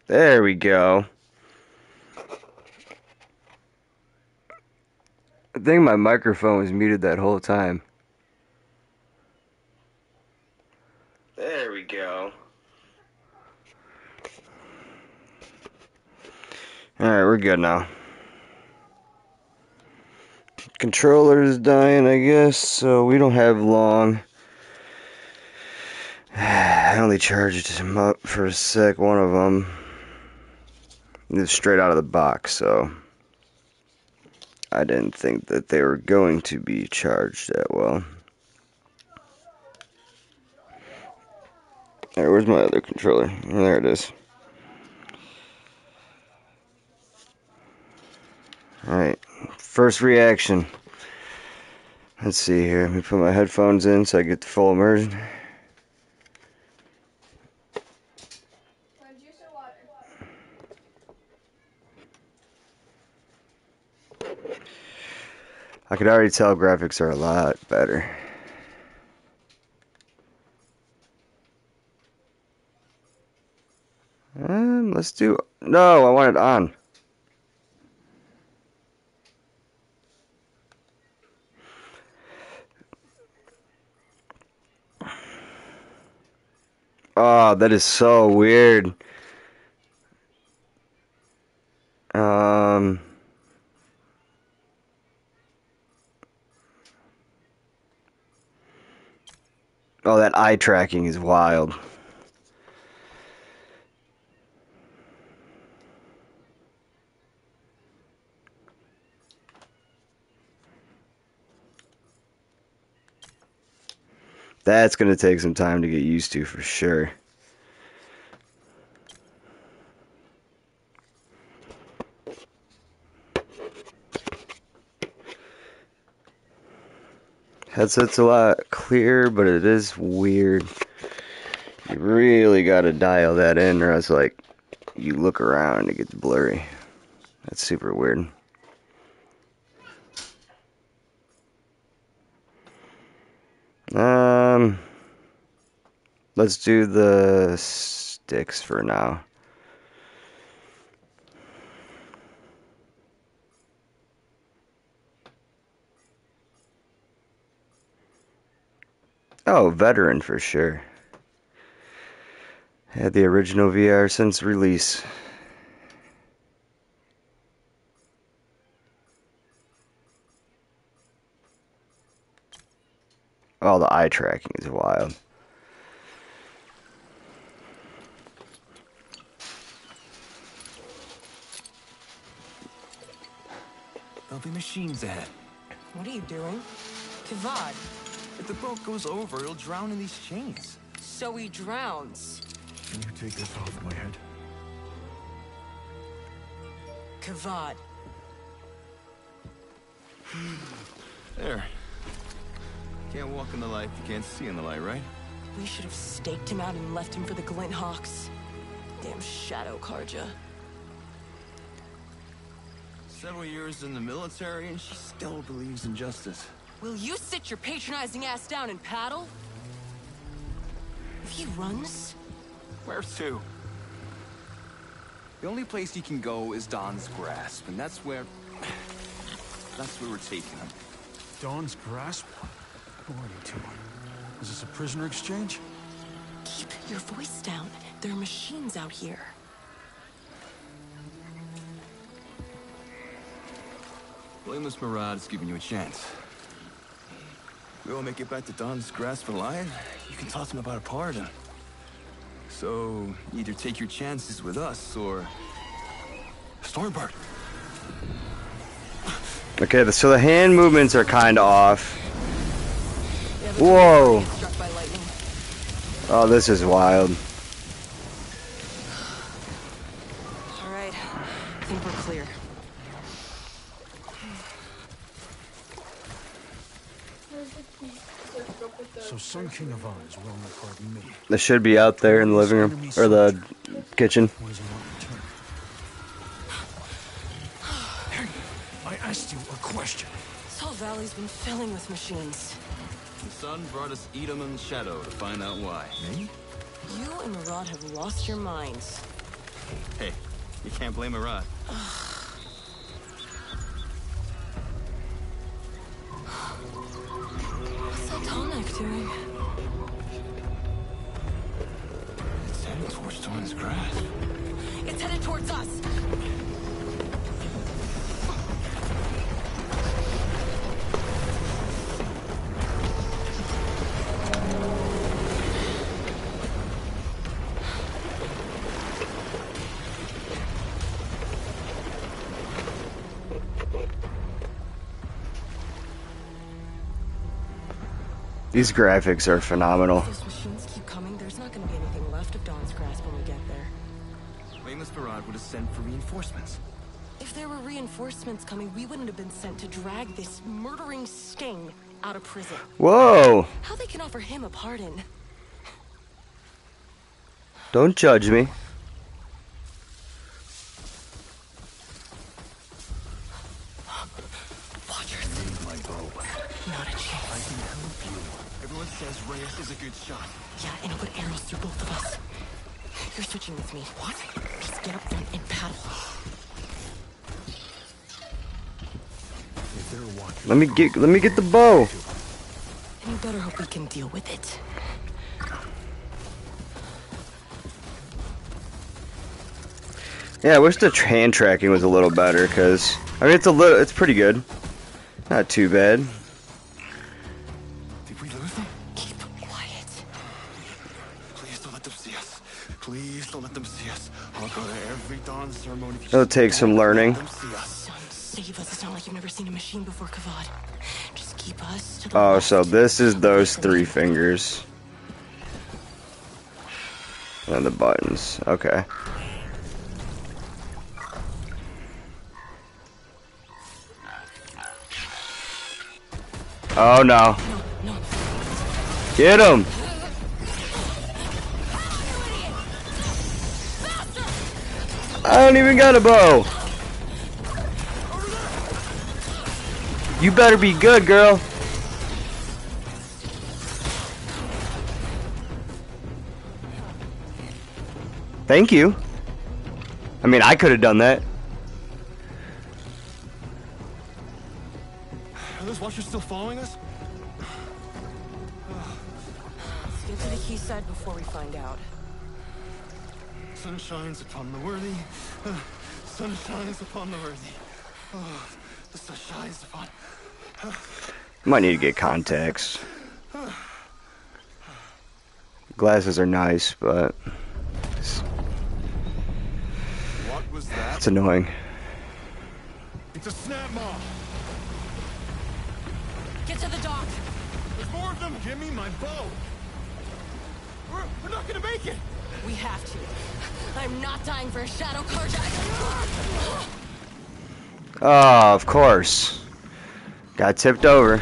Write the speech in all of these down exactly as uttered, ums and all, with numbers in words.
There we go. I think my microphone was muted that whole time. There we go. Alright, we're good now. Controller's dying, I guess, so we don't have long. I only charged him up for a sec, one of them. It's straight out of the box, so I didn't think that they were going to be charged that well. Alright, where's my other controller? There it is. Alright, first reaction. Let's see here. Let me put my headphones in so I get the full immersion. I could already tell graphics are a lot better. Um, let's do... No, I want it on. Oh, that is so weird. Um... Oh, that eye tracking is wild. That's going to take some time to get used to for sure. Headset's a lot clearer, but it is weird. You really got to dial that in, or else, like, you look around and it gets blurry. That's super weird. Um, let's do the sticks for now. Oh, veteran for sure. Had the original V R since release. Oh, the eye tracking is wild. There'll be machines ahead. What are you doing? Kavad. If the boat goes over, it'll drown in these chains. So he drowns. Can you take this off my head? Kavad. There. Can't walk in the light if you can't see in the light, right? We should have staked him out and left him for the Glint Hawks. Damn Shadow Karja. Several years in the military, and she still believes in justice. Will you sit your patronizing ass down and paddle? If he runs... Where to? The only place he can go is Dawn's Grasp, and that's where... That's where we're taking him. Dawn's Grasp? Who are you two? Is this a prisoner exchange? Keep your voice down. There are machines out here. Blameless Murad is giving you a chance. We all make it back to Dawn's Grasp alive, you can toss him about a pardon. So, either take your chances with us, or... Stormbird! Okay, so the hand movements are kind of off. Whoa! Oh, this is wild. Alright, I think we're clear. So Sun King Avan is willing to pardon me. This should be out there in the living room, or the kitchen. What does he want in return? Hey, I asked you a question. Sol Valley's been filling with machines. The sun brought us Edom and Shadow to find out why. Me? You and Murad have lost your minds. Hey, you can't blame Murad. What's that tall neck doing? It's heading towards Dawn's grasp. It's headed towards us. These graphics are phenomenal. If those machines keep coming, there's not going to be anything left of Dawn's grasp when we get there. Weymouth Murad would have sent for reinforcements. If there were reinforcements coming, we wouldn't have been sent to drag this murdering sting out of prison. Whoa! How they can offer him a pardon? Don't judge me. Watchers. My bow. Not a I chance. can help you. Everyone says Reyes is a good shot. Yeah, and I'll put arrows through both of us. You're switching with me. What? Just get up front and paddle. If there are watchers, Let me get let me get the bow. And you better hope we can deal with it. Yeah, I wish the hand tracking was a little better, cause I mean it's a little it's pretty good. Not too bad. Did we lose them? Keep quiet. Please don't let them see us. Please don't let them see us. I'll go to every dawn ceremony. if you It'll just take some don't learning. Let them see us. Son, save us. It's not like you've never seen a machine before, Kavad. Just keep us to the Oh, left. so this is those three fingers. And the buttons. Okay. Oh no. No, no. Get him! I don't even got a bow. You better be good, girl. Thank you. I mean, I could have done that. Are those watchers still following us? Let's get to the key side before we find out. Sun shines upon the worthy. Uh, sun shines upon the worthy. Oh, the sun shines upon. Might need to get contacts. Glasses are nice, but it's, What was that? it's annoying. It's a snap maw. Get to the dock. There's more of them. Give me my bow. We're, we're not gonna make it. We have to. I'm not dying for a shadow carjack. Oh, of course. Got tipped over.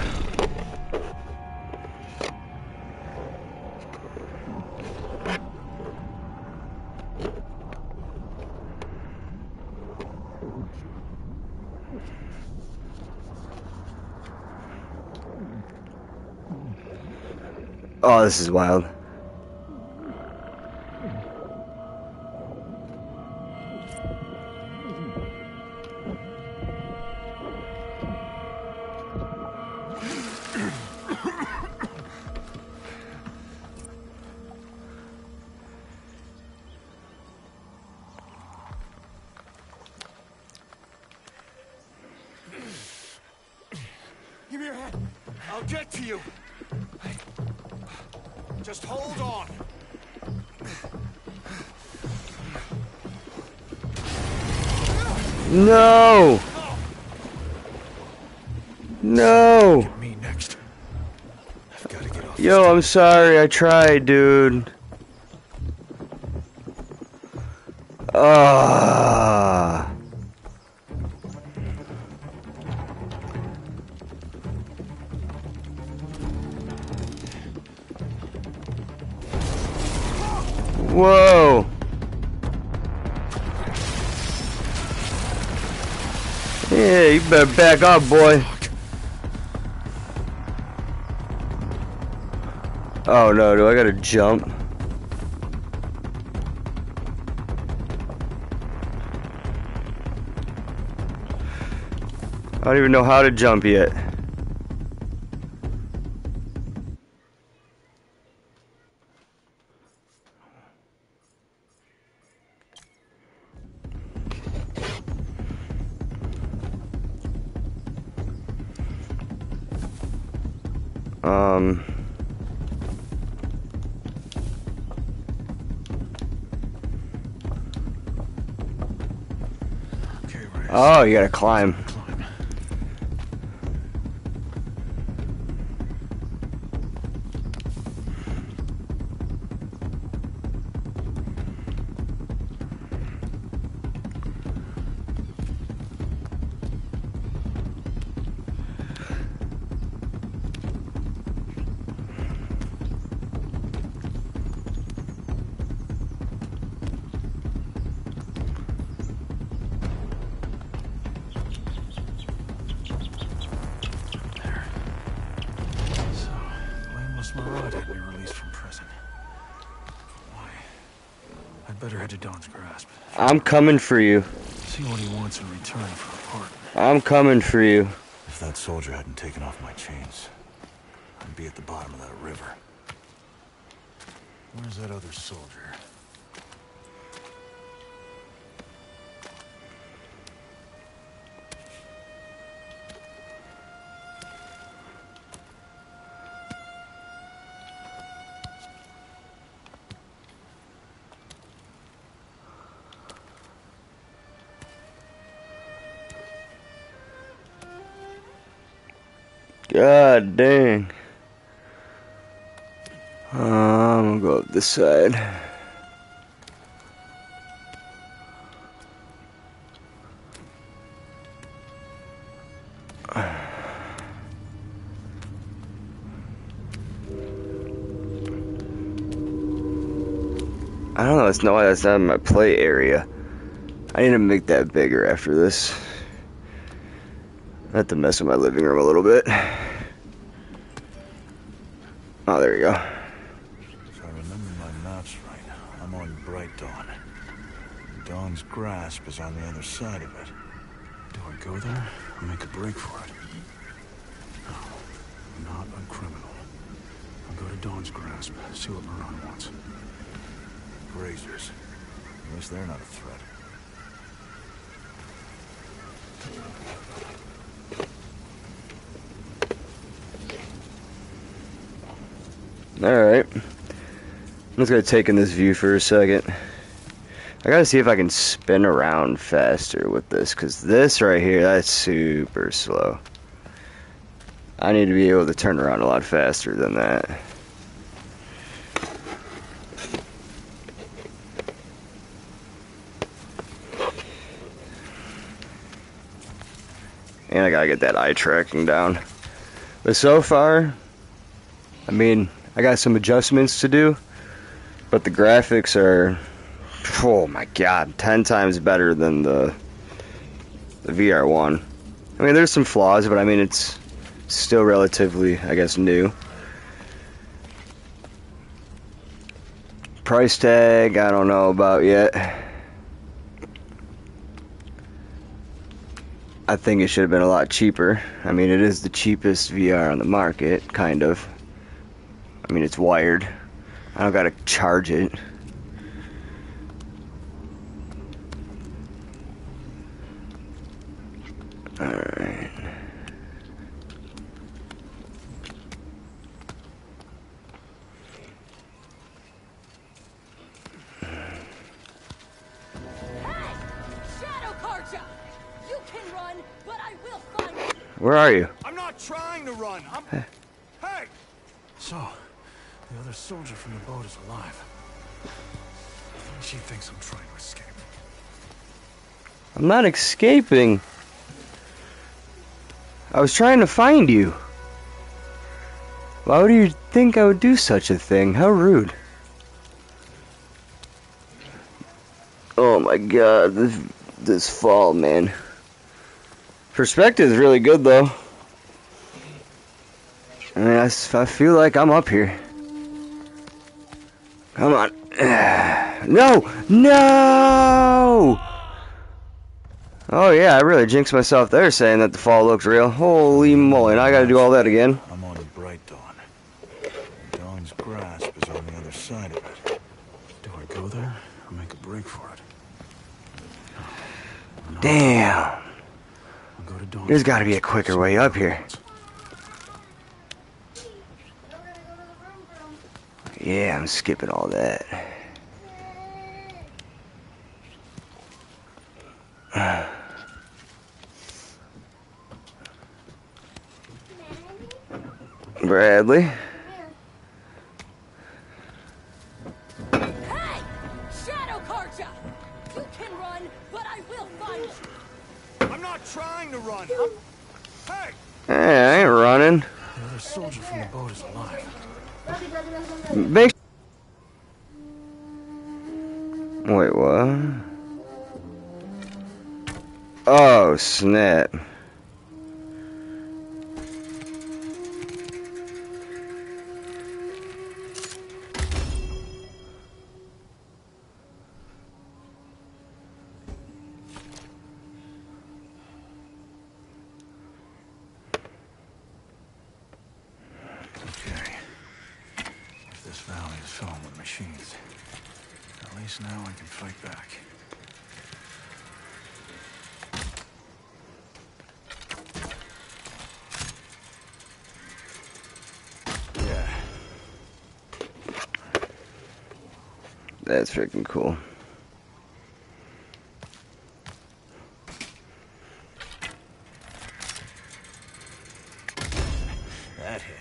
Oh, this is wild. Give me your hand. I'll get to you. Just hold on. No! No! me next. I've got to get off. Yo, I'm sorry. I tried, dude. Ah. Whoa. Yeah, you better back up, boy. Oh no, do I gotta jump? I don't even know how to jump yet. Um... Oh, you gotta climb. Climb. Marad had me released from prison. Why? I'd better head to Dawn's Grasp. I'm coming for you. See what he wants in return for a pardon. I'm coming for you. If that soldier hadn't taken off my chains, I'd be at the bottom of that river. Where's that other soldier? God dang. Uh, I'm gonna go up this side. I don't know, it's no why that's not in my play area. I need to make that bigger after this. I have to mess with my living room a little bit. Oh, there you go. If I remember my maps right, I'm on Bright Dawn. Dawn's Grasp is on the other side of it. Do I go there or make a break for it? No, I'm not a criminal. I'll go to Dawn's Grasp, see what Marad wants. Grazers. At least they're not a threat. Alright. I'm just gonna take in this view for a second. I gotta see if I can spin around faster with this, because this right here, that's super slow. I need to be able to turn around a lot faster than that. And I gotta get that eye tracking down. But so far, I mean, I got some adjustments to do, but the graphics are, oh my god, ten times better than the, the V R one. I mean, there's some flaws, but I mean, it's still relatively, I guess, new. Price tag, I don't know about yet. I think it should have been a lot cheaper. I mean, it is the cheapest V R on the market, kind of. I mean, it's wired. I don't gotta charge it. Alright. Where are you? I'm not trying to run. I'm... Hey! So, the other soldier from the boat is alive. She thinks I'm trying to escape. I'm not escaping. I was trying to find you. Why would you think I would do such a thing? How rude. Oh my god, this, this fall, man. Perspective is really good, though. I mean, I, I feel like I'm up here. Come on. No! No! Oh yeah, I really jinxed myself there saying that the fall looks real. Holy moly, and I gotta do all that again. I'm on Bright Dawn. Dawn's grasp is on the other side of it. Do I go there or make a break for it? No, not Damn. I'll go to Dawn's There's gotta be a grasp, quicker see way what up it here. wants. Yeah, I'm skipping all that. Bradley? Hey! Shadow Carja! You can run, but I will find you! I'm not trying to run. I'm... Hey! Hey, I ain't running. The other soldier from the boat is alive. Make Wait, what? Oh, snap. Okay. If this valley is filled with machines, at least now I can fight back. Yeah. That's freaking cool. That hit.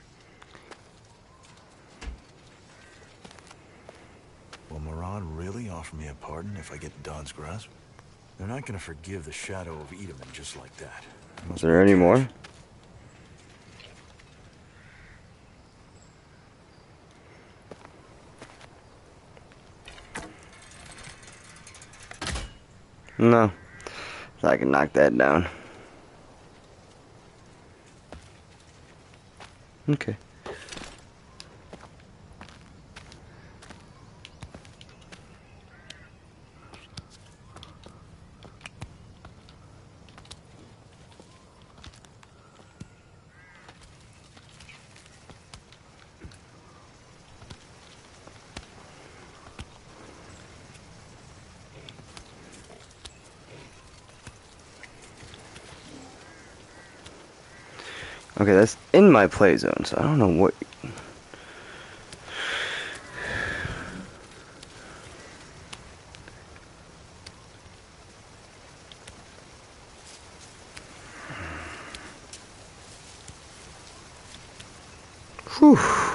Will Murad really offer me a pardon if I get Don's grasp? They're not gonna forgive the shadow of Edaman just like that. There must Is there be a any catch. more? No. I can knock that down. Okay. Okay, that's in my play zone, so I don't know what... Whew.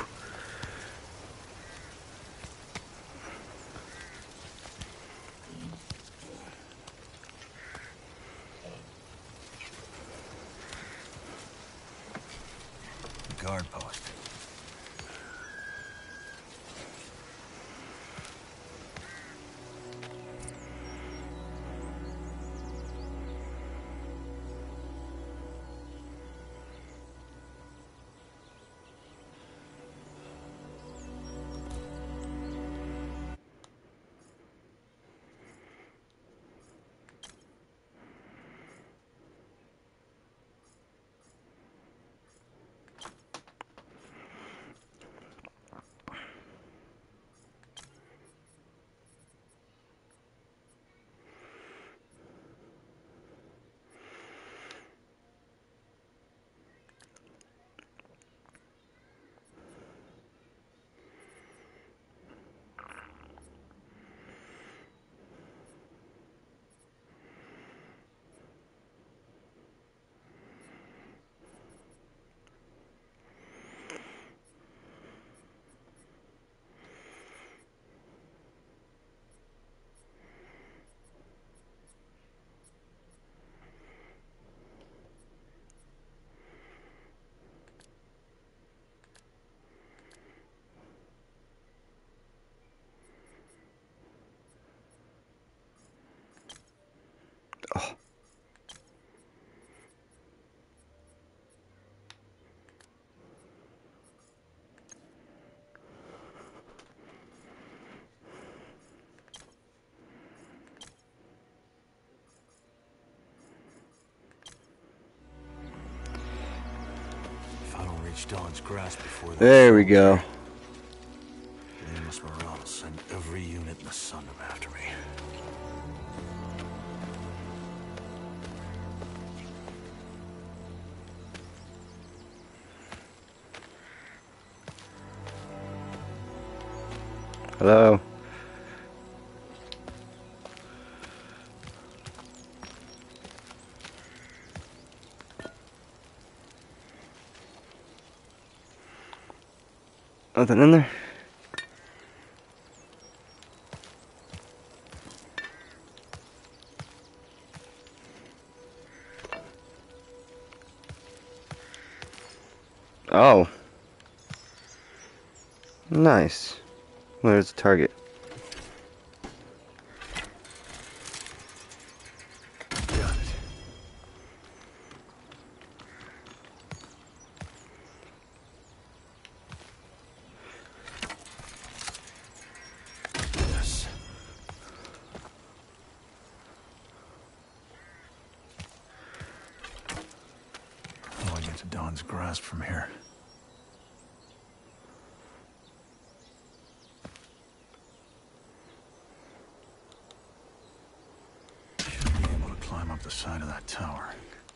Guard post. reach Dawn's Grasp before that. There we go. Lemos Moran will send every unit in the Sundom after me. Hello. Nothing in there? Oh. Nice. Where's the target? Got it. Yes. How do I get to Dawn's Grasp from here? Should be able to climb up the side of that tower.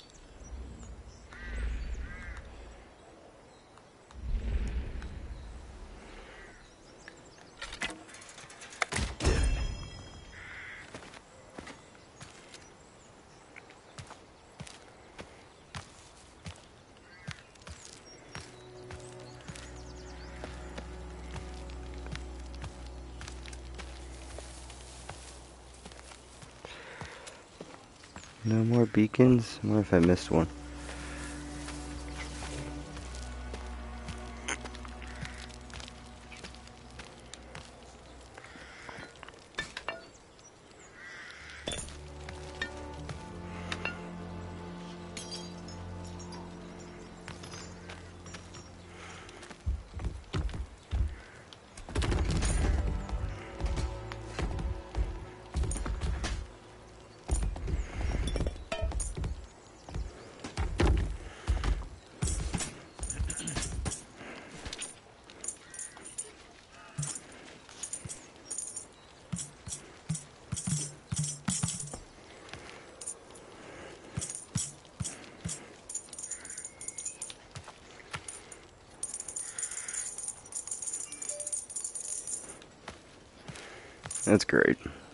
No more beacons? I wonder if I missed one. That's great.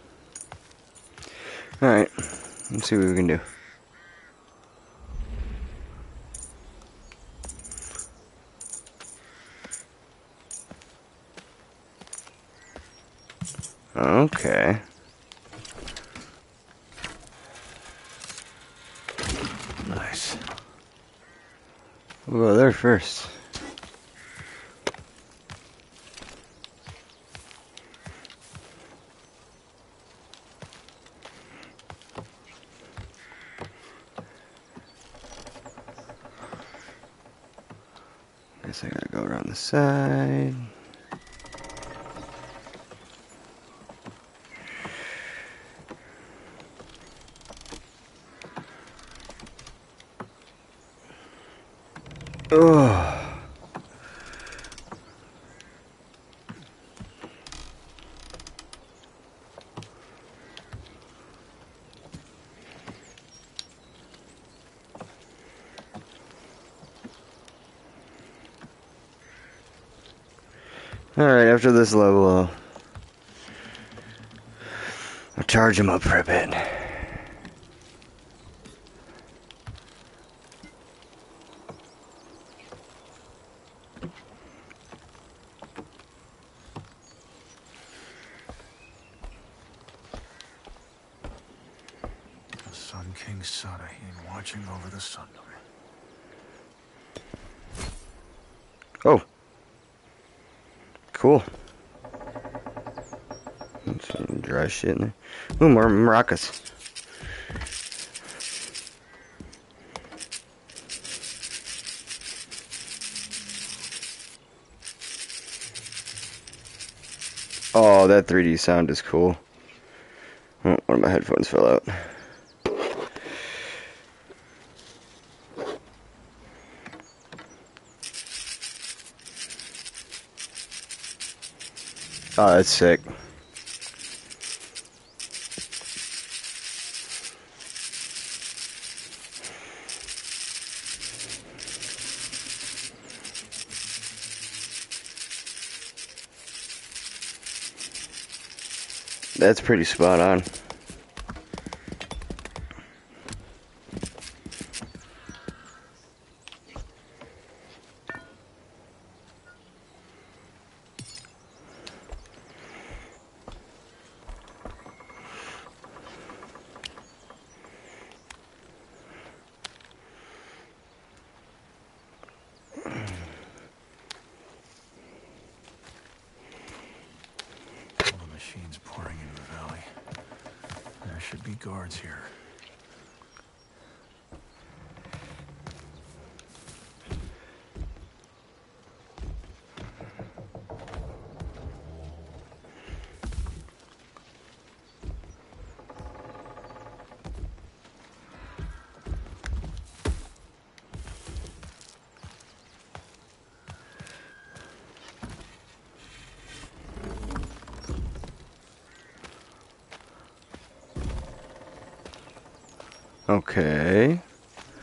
Alright, let's see what we can do. Okay. Nice. We'll go there first. Guess I gotta go around the side. Oh. Alright, after this level, I'll, I'll charge him up for a bit. The Sun King Sadahin watching over the Sundom. Oh. Cool. Some dry shit in there. Ooh, more maracas. Oh, that three D sound is cool. Oh, one of my headphones fell out. Oh, that's sick. That's pretty spot on. All the machines pouring into the valley. There should be guards here. Okay.